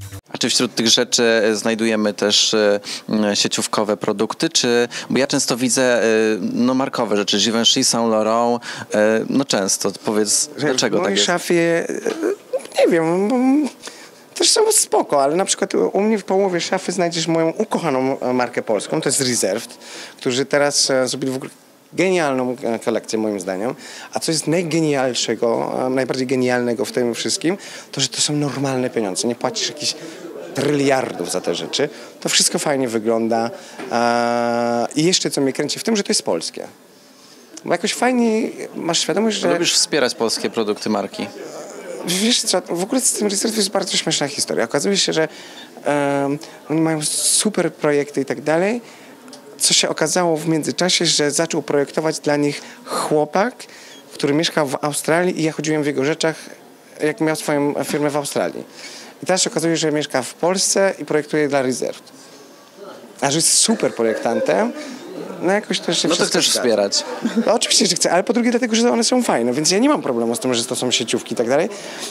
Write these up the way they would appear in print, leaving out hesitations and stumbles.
A czy wśród tych rzeczy znajdujemy też sieciówkowe produkty, bo ja często widzę markowe rzeczy, Givenchy, Saint Laurent, często. Powiedz, dlaczego tak jest? W mojej szafie, nie wiem, też są spoko, ale na przykład u mnie w połowie szafy znajdziesz moją ukochaną markę polską, to jest Reserved, którzy teraz zrobili w ogóle genialną kolekcję moim zdaniem. A co jest najgenialszego, najbardziej genialnego w tym wszystkim, to że to są normalne pieniądze. Nie płacisz jakichś tryliardów za te rzeczy. To wszystko fajnie wygląda. I jeszcze co mnie kręci w tym, że to jest polskie. Bo jakoś fajnie masz świadomość, że... Lubisz wspierać polskie produkty marki? Wiesz co, w ogóle z tym Reserve jest bardzo śmieszna historia. Okazuje się, że oni mają super projekty i tak dalej. Co się okazało w międzyczasie, że zaczął projektować dla nich chłopak, który mieszkał w Australii i ja chodziłem w jego rzeczach, jak miał swoją firmę w Australii. I teraz się okazuje, że mieszka w Polsce i projektuje dla Reserved. A że jest super projektantem, jakoś też się to chcesz wspierać. No, oczywiście, że chcę, ale po drugie dlatego, że one są fajne, więc ja nie mam problemu z tym, że to są sieciówki i tak dalej.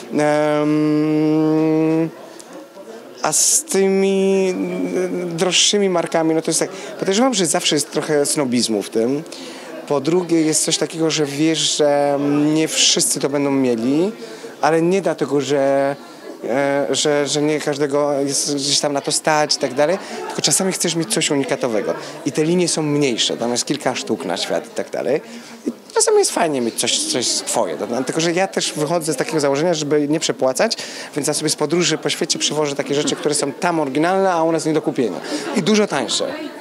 A z tymi droższymi markami, to jest tak, podejrzewam, że zawsze jest trochę snobizmu w tym. Po drugie jest coś takiego, że wiesz, że nie wszyscy to będą mieli, ale nie dlatego, że nie każdego jest gdzieś tam na to stać i tak dalej, tylko czasami chcesz mieć coś unikatowego. I te linie są mniejsze, tam jest kilka sztuk na świat i tak dalej. I czasami jest fajnie mieć coś twoje. Tylko, że ja też wychodzę z takiego założenia, żeby nie przepłacać, więc ja sobie z podróży po świecie przywożę takie rzeczy, które są tam oryginalne, a u nas nie do kupienia. I dużo tańsze.